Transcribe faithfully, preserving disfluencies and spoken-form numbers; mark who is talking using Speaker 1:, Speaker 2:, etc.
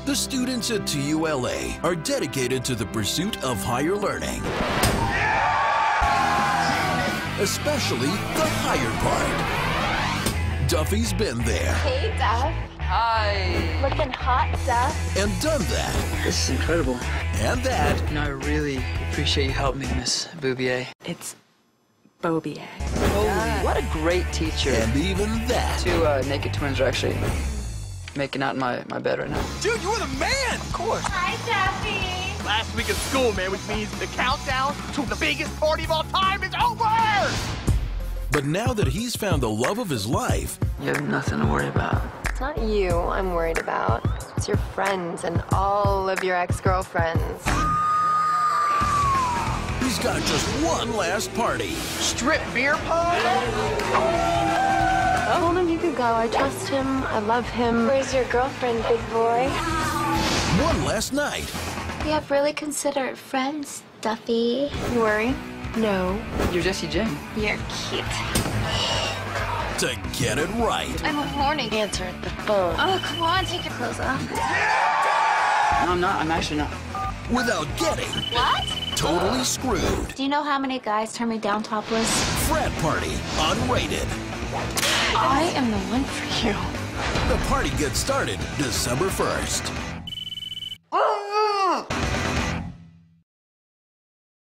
Speaker 1: The students at T U L A are dedicated to the pursuit of higher learning. Especially the higher part. Duffy's been there.
Speaker 2: Hey, Duff.
Speaker 3: Hi.
Speaker 2: Looking hot, Duff.
Speaker 1: And done that.
Speaker 3: This is incredible.
Speaker 1: And that.
Speaker 3: You know, I really appreciate you helping me, Miss Booby.
Speaker 2: It's booby.
Speaker 3: Holy, what a great teacher.
Speaker 1: And even that.
Speaker 3: Two uh, naked twins are actually making out in my, my bed right now.
Speaker 4: Dude, you were the man!
Speaker 3: Of course.
Speaker 2: Hi, Duffy.
Speaker 4: Last week of school, man, which means the countdown to the biggest party of all time is over!
Speaker 1: But now that he's found the love of his life,
Speaker 3: You have nothing to worry about.
Speaker 2: It's not you I'm worried about. It's your friends and all of your ex-girlfriends.
Speaker 1: he's got just one last party.
Speaker 4: Strip beer pong?
Speaker 2: I told him you could go. I trust him. I love him. Where's your girlfriend, big boy?
Speaker 1: One last night.
Speaker 5: We have really considerate friends, Duffy.
Speaker 2: You worry? No.
Speaker 3: You're Jesse Jane.
Speaker 5: You're cute.
Speaker 1: To get it right.
Speaker 5: I'm horny.
Speaker 2: Answer the phone.
Speaker 5: Oh, come on, take your clothes off.
Speaker 3: No, I'm not. I'm actually not.
Speaker 1: Without getting
Speaker 5: What?
Speaker 1: totally screwed.
Speaker 5: Do you know how many guys turn me down topless?
Speaker 1: Frat Party, unrated.
Speaker 5: I am the one for you.
Speaker 1: The party gets started December first.